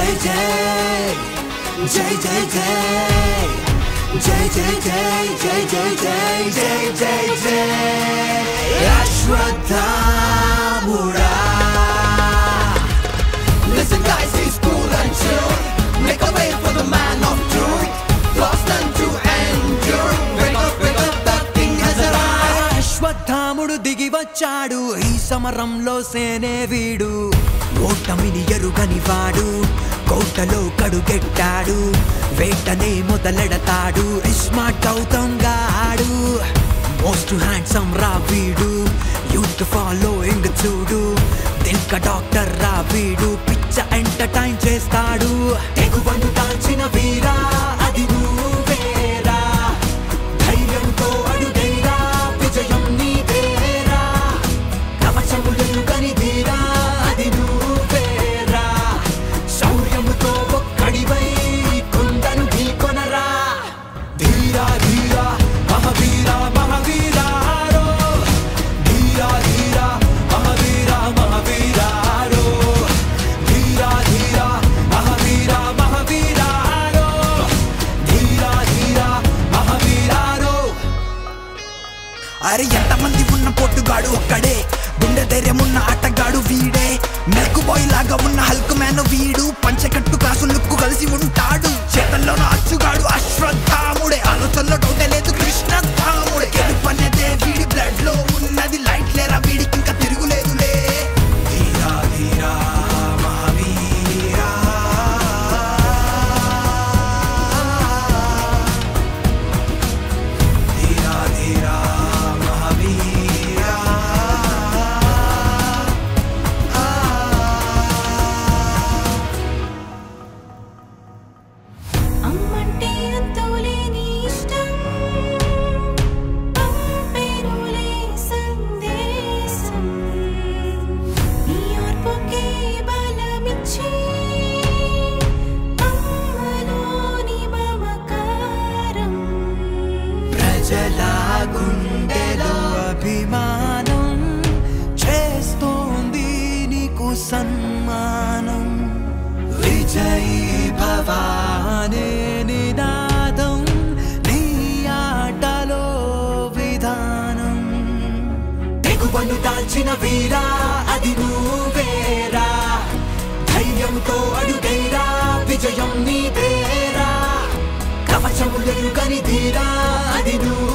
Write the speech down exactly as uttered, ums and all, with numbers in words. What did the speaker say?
జై జై జై జై జై జై జై జై జై జై జై జై జై అశ్వత్థాముడా. Listen guys, he's cool and chill. Make a way for the man of truth. Lost and to endure. Wake up, wake up, that king has arrived. అశ్వత్థాముడు దిగి వచ్చాడు ఈ సమరంలో సేనే వీడు. ఓటమిని ఎరుగని వాడు కోటలో కడుగెట్టాడు. వేటనే మొదలెడతాడు ఇస్మార్ట్ గౌతమ్ గాడు. మోస్ట్ హ్యాండ్సమ్ రా వీడు యూత్ ఫాలోయింగ్ చూడు. దిల్క డాక్టర్ రా వీడు పిచ్చ ఎంటర్టైన్ చేస్తాడు. తెగువను దాల్చిన వీరా అది నువ్వేరా. ధైర్యంతో అడుగైరా విజయం నీదేరా. కవచములను కనిదీరా అది నువ్వేరా. శౌర్యముతో ఒక్కడివై కొండను ఢీకొనరా. ధీరా ధీరా మహావీరా మహావీరారో. ధీరా ధీరా మహావీరా మహావీరారో. ధీరా ధీరా మహావీరా మహావీరారో. ధీరా ధీరా మహావీరారో. అరే ఎంతమంది ఉన్న పొట్టుగాడు ఒక్కడే. గుండె ధైర్యమున్న ఆటగాడు వీడే. మెల్కు బాయ్ లాగా ఉన్న హల్క్ మ్యాన్ వీడు. పంచకట్టు కాసు లుక్కు కలిసి ఉంటాడు. చేతల్లోన అచ్చుగాడు అశ్వత్థాముడే. ఆలోచనలో డౌటే లేదు కృష్ణధాముడే. గెలుపనేదే వీడి బ్లడ్ లో ఉన్నది. లైట్ లేరా వీడికి ఇంకా తిరుగులేదులే. ధీరా ధీరా మహావీరా. ధీరా ధీరా మహావీరా. అమ్మంటే అంతులేని ఇష్టం పంపేనులే సందేశం. నీ ఓర్పుకే బలమిచ్చి అమ్మలోని మమకారం. ప్రజల గుండెలో అభిమానం చేస్తోంది నీకు సన్మానం. విజయీ భవానే నినాదం నీ ఆటలో విధానం. తెగువను దాల్చిన వీరా అది నువ్వేరా. ధైర్యంతో అడుగైరా విజయం నీదేరా. కవచములను కనిదీరా అది నువ్వు